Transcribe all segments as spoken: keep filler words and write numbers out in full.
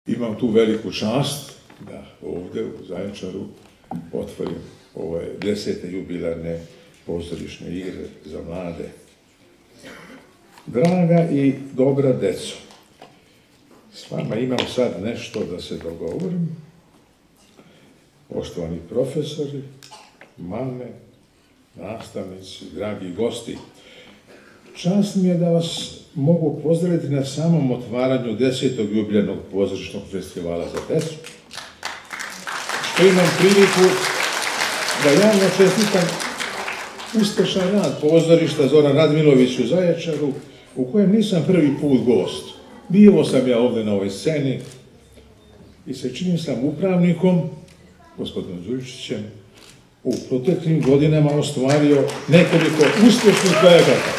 imam tu veliku čast da ovdje u Zaječaru otvorim ove desete jubilarne pozorišne igre za mlade. Draga i dobra deco, s vama imam sad nešto da se dogovorim. Poštovani profesori, mame, nastavnici, dragi gosti, čast mi je da vas mogu pozdraviti na samom otvaranju desetog jubilarnog pozorišnog festivala za decu, što imam priliku da javno čestitam uspešan rad pozorišta Zoran Radmilović u Zaječaru, u kojem nisam prvi put gost. Bio sam ja ovdje na ovoj sceni i se činim sam upravnikom, gospodinom Đuričićem, u proteklim godinama ostvario nekoliko uspješnih projekata.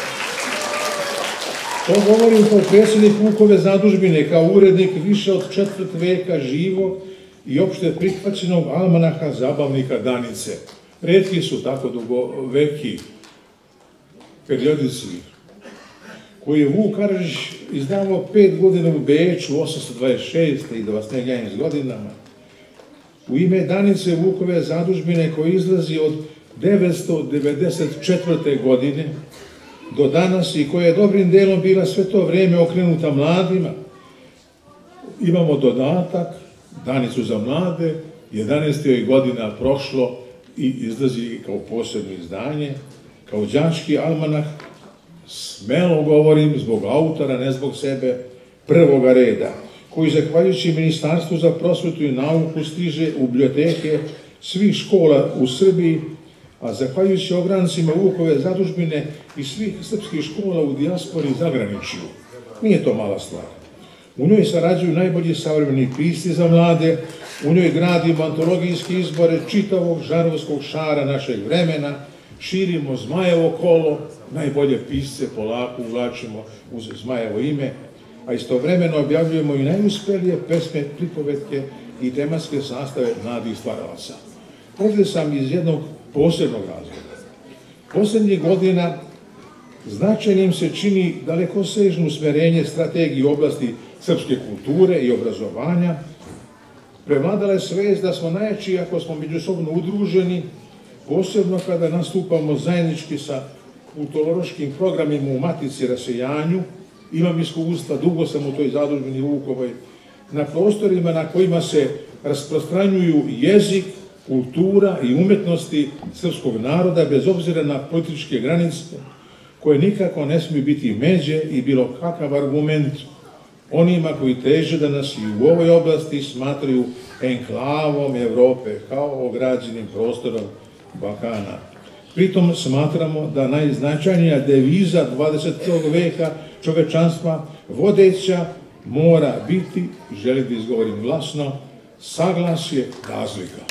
To govorim kao predsjednik Vukove zadužbine, kao urednik više od četvrt veka živog i opšte prihvaćenog almanaha zabavnika Danice. Retki su tako dugoveki periodici koji je Vuk Karadžić izdavao pet godina u Beču, osamsto dvadeset šeste i da vas ne gajim s godinama. U ime Danice Vukove zadužbine koji izlazi od devetsto devedeset četvrte godine do danas i koja je dobrim delom bila sve to vrijeme okrenuta mladima. Imamo dodatak, Danicu za mlade, jedanaest je godina prošlo i izlazi kao posebno izdanje, kao đački almanah, smelo govorim zbog autora, ne zbog sebe, prvoga reda, koji zahvaljujući Ministarstvu za prosvetu i nauku stiže u biblioteke svih škola u Srbiji, a zahvaljujući ograncima Vukove zadužbine i svih srpskih škola u dijaspori i zagraničju. Nije to mala stvar. U njoj sarađuju najbolji savremeni pisci za mlade, u njoj gradimo antologijske izbore čitavog žarovskog šara našeg vremena, širimo Zmajevo kolo, najbolje pisce polako uvlačimo uz Zmajevo ime, a istovremeno objavljujemo i najuspelije pesme, pripovetke i tematske sastave mladih stvaralaca. Ovdje sam iz jednog posebnog razloga. Posljednjih godina značajnim se čini dalekosežno usmjerenje strategije u oblasti srpske kulture i obrazovanja. Prevladala je svest da smo najjači ako smo međusobno udruženi, posebno kada nastupamo zajednički sa kulturološkim programima u Matici rasejanju. Imam iskustva, dugo sam u toj zadužbini Vukovoj, na prostorima na kojima se rasprostranjuju jezik, kultura i umetnosti srpskog naroda, bez obzira na političke granice, koje nikako ne smiju biti međe i bilo kakav argument onima koji teže da nas i u ovoj oblasti smatraju enklavom Evrope, kao ograđenim prostorom Balkana. Pritom smatramo da najznačajnija deviza dvadesetog veka čovečanstva vodeća mora biti, želim da izgovorim glasno, saglasje razlika.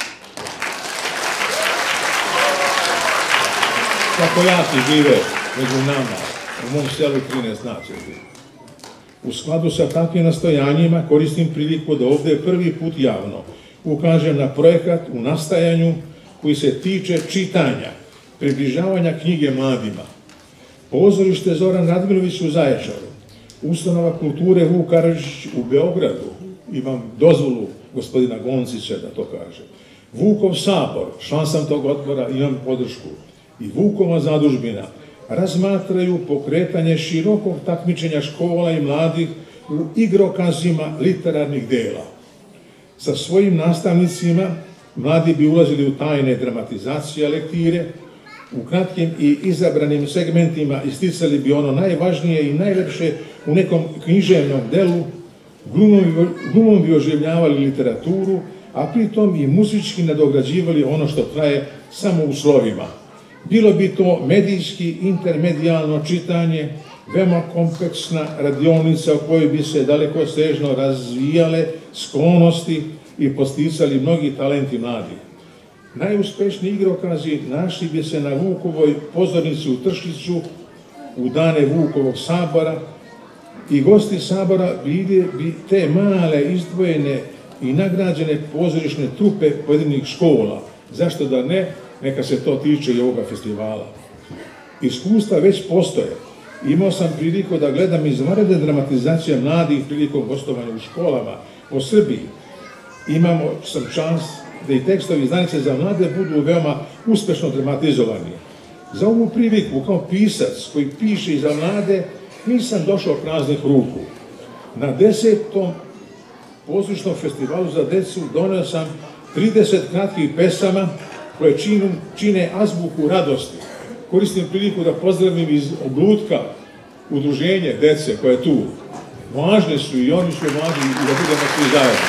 Kako jaki žive među nama, u mom selu trinaest naselja. U skladu sa takvim nastojanjima koristim priliku da ovdje prvi put javno ukažem na projekat u nastajanju koji se tiče čitanja, približavanja knjige mladima. Pozorište Zoran Radmilović u Zaječaru, ustanova kulture Vuk Karadžić u Beogradu, imam dozvolu gospodina Goncića da to kaže, Vukov sabor, član sam tog odbora, imam podršku, i Vukova zadužbina razmatraju pokretanje širokog takmičenja škola i mladih u igrokazima literarnih dela. Sa svojim nastavnicima mladi bi ulazili u tajne dramatizacije lektire, u kratkim i izabranim segmentima isticali bi ono najvažnije i najlepše u nekom književnom delu, glumom bi oživljavali literaturu, a pritom i muzički nadograđivali ono što traje samo u slovima. Bilo bi to medijski, intermedijalno čitanje, veoma kompleksna radionica u kojoj bi se dalekosežno razvijale sklonosti i posticali mnogi talenti mladih. Najuspešniji igrokazi našli bi se na Vukovoj pozornici u Tršliću u dane Vukovog sabora i gosti sabora bili bi te male, izdvojene i nagrađene pozorišne trupe pojedinih škola. Zašto da ne? Neka se to tiče i ovoga festivala. Iskustva već postoje. imao sam priliku da gledam izvanredne dramatizacije mladih prilikom gostovanja u školama po Srbiji. Imamo sam čans da i tekstovi izdanice za mlade budu veoma uspešno dramatizovani. Za ovu priliku kao pisac koji piše i za mlade nisam došao praznih ruku. Na desetom pozorišnom festivalu za decu doneo sam trideset kratkih pesama koje čine azbuku radosti. Koristim priliku da pozdravim iz Oblutka udruženje dece koje je tu. Važne su i oni su važni i da budemo svi zajedno.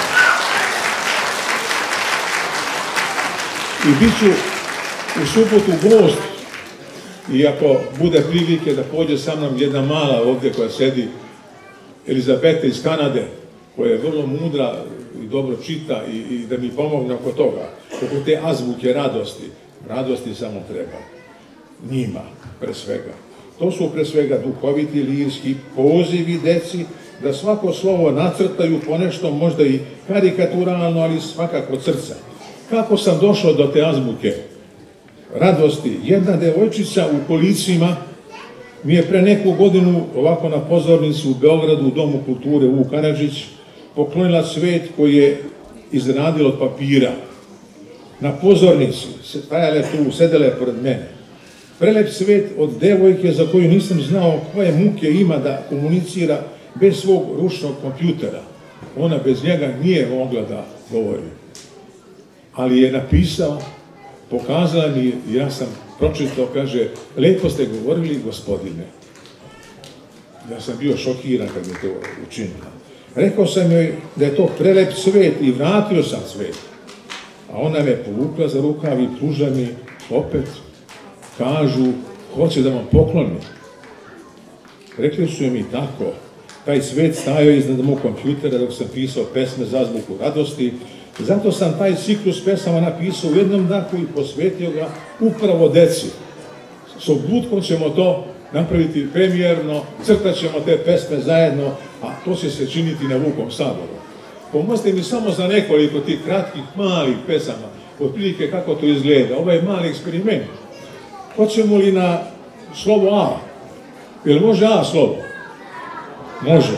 I bit ću u subotu gost i ako bude prilike da pođe sa mnom jedna mala ovdje koja sedi, Elizabeta iz Kanade, koja je vrlo mudra i dobro čita i, i da mi pomogne oko toga, oko te azbuke radosti. Radosti samo treba. Njima, pre svega. To su pre svega duhoviti, lirski pozivi deci da svako slovo nacrtaju ponešto, možda i karikaturalno, ali svakako od srca. Kako sam došao do te azbuke radosti? Jedna devojčica u Kolicima mi je pre neku godinu ovako na pozornici u Beogradu u Domu kulture Vuk Karadžić poklonila cvet koji je izradila od papira. Na pozornici stajale tu, sedele pored mene. Prelep cvet od devojke za koju nisam znao koje muke ima da komunicira bez svog ručnog kompjutera. Ona bez njega nije mogla da govori. Ali je napisao, pokazala mi i ja sam pročitao, kaže, lepo ste govorili, gospodine. Ja sam bio šokiran kad mi to učinila. Rekao sam joj da je to prelep cvet i vratio sam cvet. A ona me povukla za rukav i pruža mi opet, kažu, hoće da vam pokloni. Rekli su mi tako, taj cvet stajao iznad mog kompjutera dok sam pisao pesme za azbuku radosti. Zato sam taj ciklus pesama napisao u jednom dahu i posvetio ga upravo deci. S Obutkom ćemo to napraviti premijerno, crtat ćemo te pesme zajedno, a to će se činiti na Vukom saboru. Pomozite mi samo za nekoliko tih kratkih, malih pesama, otprilike kako to izgleda. Ovo je mali eksperiment. Hoćemo li na slovo A? Jel može A slovo? Može.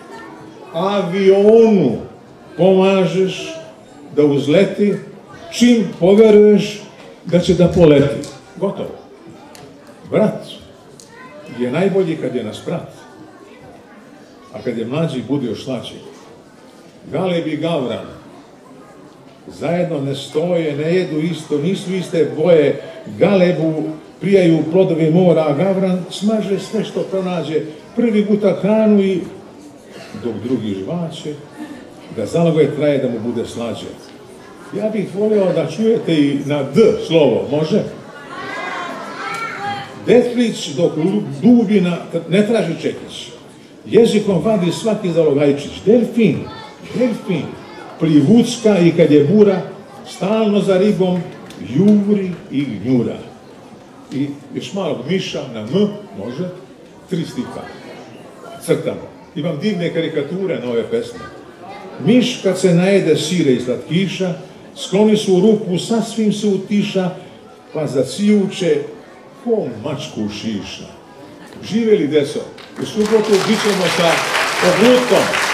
Avionu pomažeš da uzleti čim poveruješ da će da poleti. Gotovo. Brat je najbolji kad je nas brat, a kad je mlađi bude još slađi. Galeb i Gavran zajedno ne stoje, ne jedu isto, nisu iste boje. Galebu prijaju plodovi mora, a Gavran smaže sve što pronađe. Prvi guta hranu i dok drugi žvaće, da zalogoje traje da mu bude slađe. Ja bih volio da čujete i na D slovo, može? Detlić dok dubina ne traži čekić. Jezikom vadi svaki zalogajčić. Delfin, delfin, plivucka i kad je bura, stalno za ribom, juri i gnjura. I još malog miša na M, može, tri stiha. Crtamo. Imam divne karikature na ove pesme. Miš kad se najede sire i slatkiša, skloni su u ruku, sasvim se utiša, pa zacijuče ko mačku šiša. Živeli deco, u subotu bit ćemo sa Oblutkom.